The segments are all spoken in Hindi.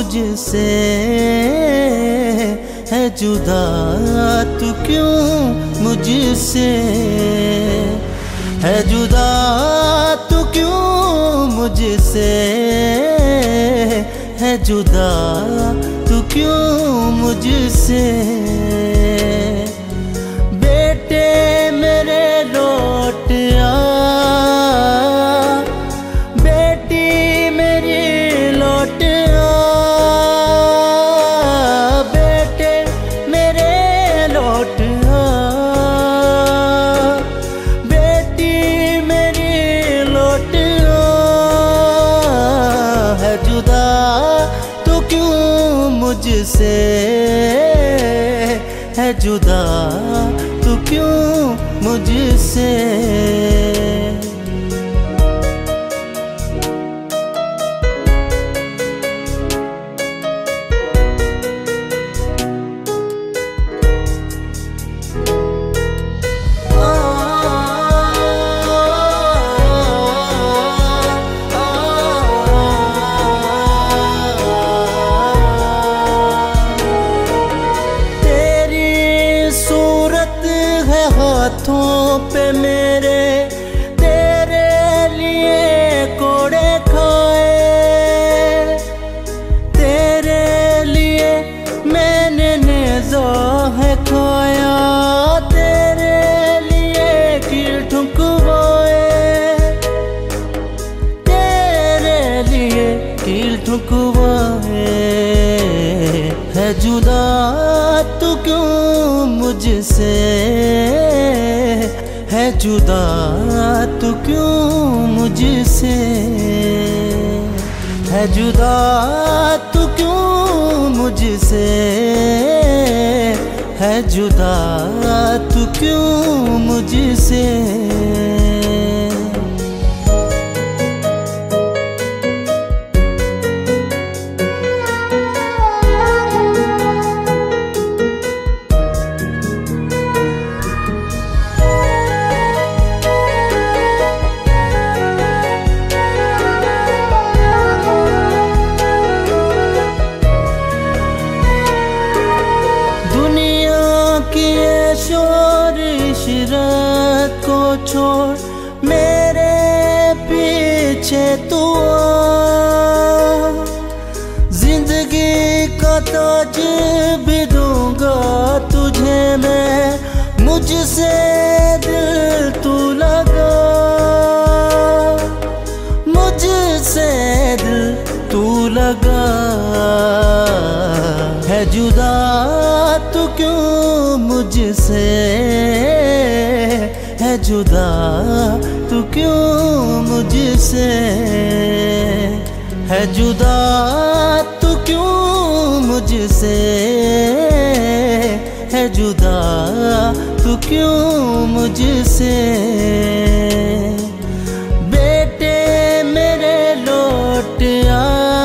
मुझसे है जुदा, तू क्यों मुझसे है जुदा, तू क्यों मुझसे है जुदा, तू क्यों मुझसे। बेटे मेरे लौट आ, बेटी मेरी लौट आ, बेटे मेरे लौट आ, बेटी मेरी लौट आ। है जुदा तू क्यों मुझसे, है जुदा तू क्यों मुझसे। हाथों पे मेरे तेरे लिए कोड़े खाए, तेरे लिए मैंने नेज़ा है खाया, तेरे लिए कील ठुकवाए, तेरे लिए कील ठुकवाए। है जुदा तू क्यों मुझसे, है जुदा तू क्यों मुझसे। है जुदा तू क्यों मुझसे, है जुदा तू क्यों मुझसे। शोर इशरत को छोड़ मेरे पीछे तू आ, जिंदगी का ताज भी दूंगा तुझे मैं, मुझसे दिल तू लगा, मुझसे दिल तू लगा। है जुदा तू क्यों मुझसे, है जुदा तू क्यों मुझसे। है जुदा तू क्यों मुझसे, है जुदा तू क्यों मुझसे। बेटे मेरे लौट आ,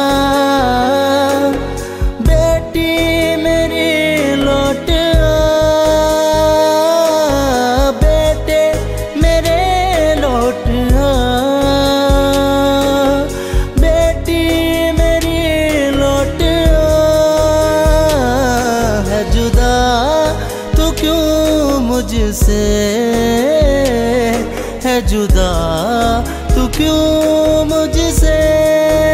मुझसे है जुदा तू क्यों मुझसे।